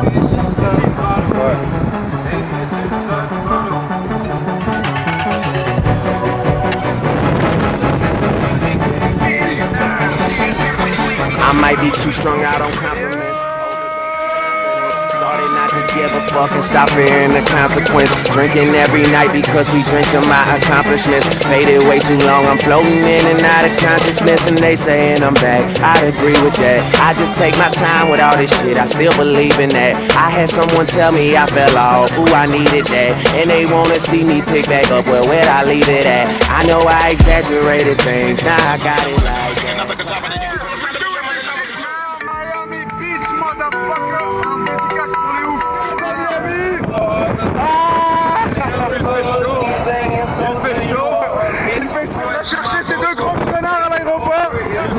I might be too strung out on compliments. Started not to give a fuck and stop fearing the consequence. Drinking every night because we drink to my accomplishments. Faded way too long, I'm floating in and out of consciousness. And they saying I'm back, I'd agree with that. I just take my time with all this shit, I still believe in that. I had someone tell me I fell off, ooh I needed that. And they wanna see me pick back up, well where'd I leave it at? I know I exaggerated things, now I got it like that. Chercher ces deux grands connards à l'aéroport.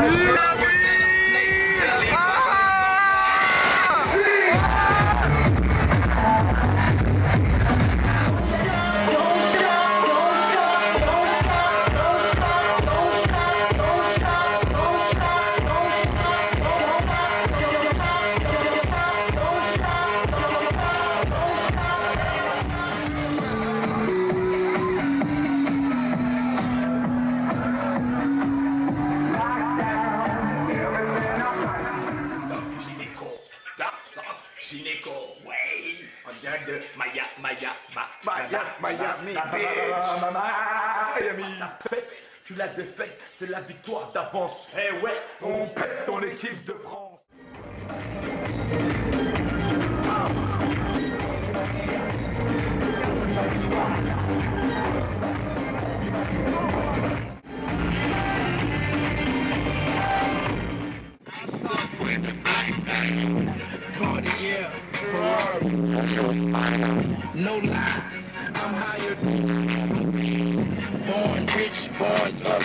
Gynéco, ouais, en direct de Miami. Tu l'as défaite, c'est la victoire d'avance. Eh ouais, on pète ton équipe de France. Party, yeah, Ferrari. No lie, I'm higher. Born rich, born up.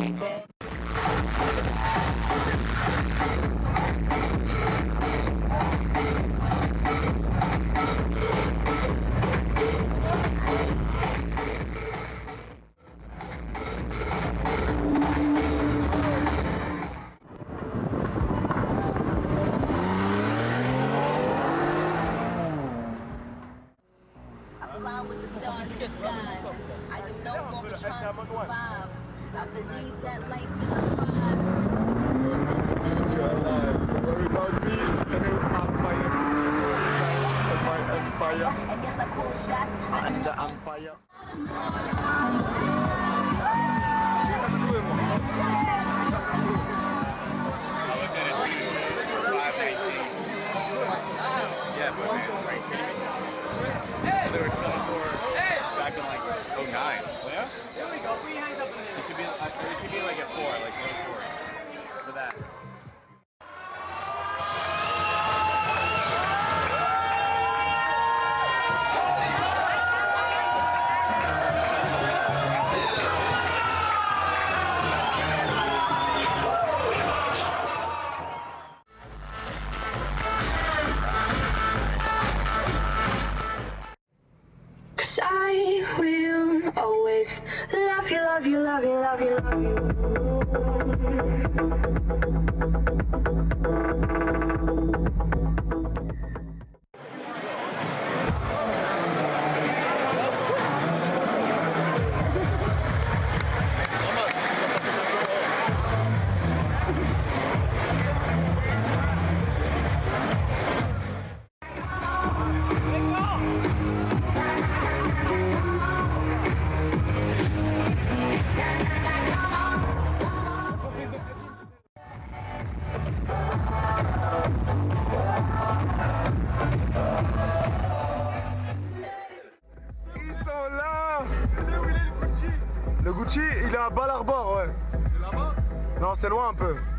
With the stars in the sky, I am no longer trying to survive. I believe that life is a vibe. I guess I pull a shot. I'm the Empire. They were selling for back in like 09. Yeah? There we go. It should be like at 4, like 4 for that. I will always love you, love you, love you, love you, love you. Le Gucci, il est à Bal Harbour, ouais. C'est là-bas? Non, c'est loin un peu.